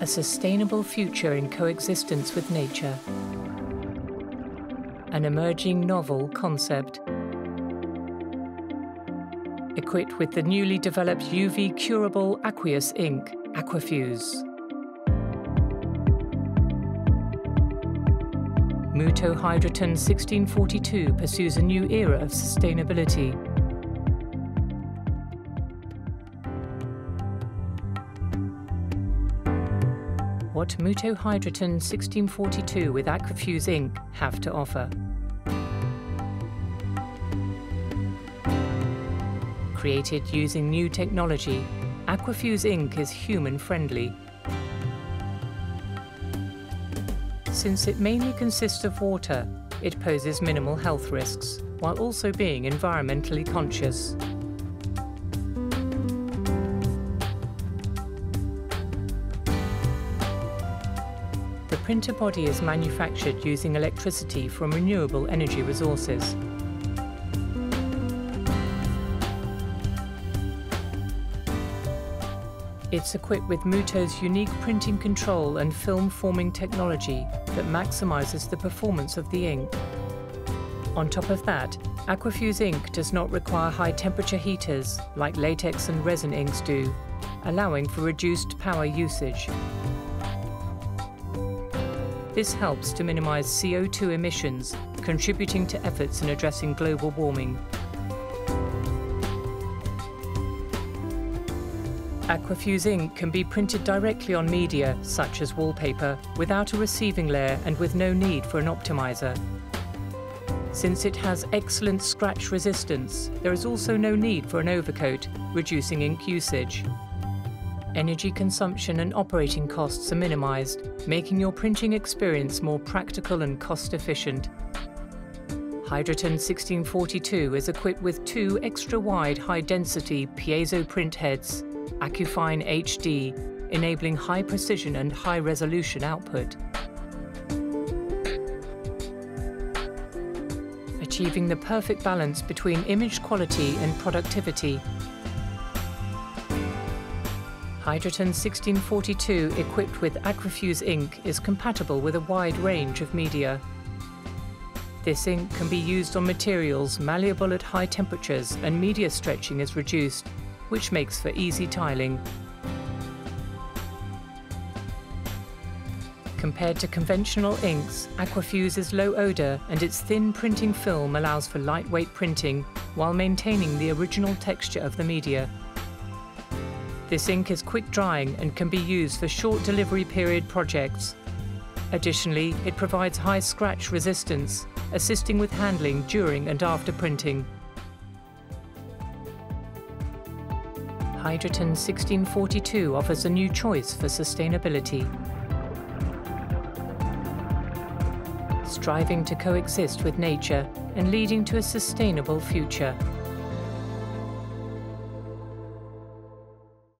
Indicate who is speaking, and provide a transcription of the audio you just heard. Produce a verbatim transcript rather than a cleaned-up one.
Speaker 1: A sustainable future in coexistence with nature. An emerging novel concept. Equipped with the newly developed U V curable aqueous ink, AQUAFUZE. MUTOH HydrAton sixteen forty-two pursues a new era of sustainability. What MUTOH HydrAton sixteen forty-two with AQUAFUZE ink have to offer. Created using new technology, AQUAFUZE ink is human-friendly. Since it mainly consists of water, it poses minimal health risks, while also being environmentally conscious. The printer body is manufactured using electricity from renewable energy resources. It's equipped with MUTOH's unique printing control and film forming technology that maximizes the performance of the ink. On top of that, AQUAFUZE ink does not require high temperature heaters like latex and resin inks do, allowing for reduced power usage. This helps to minimize C O two emissions, contributing to efforts in addressing global warming. AQUAFUZE ink can be printed directly on media, such as wallpaper, without a receiving layer and with no need for an optimizer. Since it has excellent scratch resistance, there is also no need for an overcoat, reducing ink usage. Energy consumption and operating costs are minimized, making your printing experience more practical and cost-efficient. HydrAton sixteen forty-two is equipped with two extra-wide high-density piezo print heads, AQUAFINE H D, enabling high precision and high resolution output. Achieving the perfect balance between image quality and productivity. HydrAton sixteen forty-two equipped with AQUAFUZE ink is compatible with a wide range of media. This ink can be used on materials malleable at high temperatures and media stretching is reduced, which makes for easy tiling. Compared to conventional inks, AQUAFUZE is low odour and its thin printing film allows for lightweight printing while maintaining the original texture of the media. This ink is quick drying and can be used for short delivery period projects. Additionally, it provides high scratch resistance, assisting with handling during and after printing. HydrAton sixteen forty-two offers a new choice for sustainability. Striving to coexist with nature and leading to a sustainable future.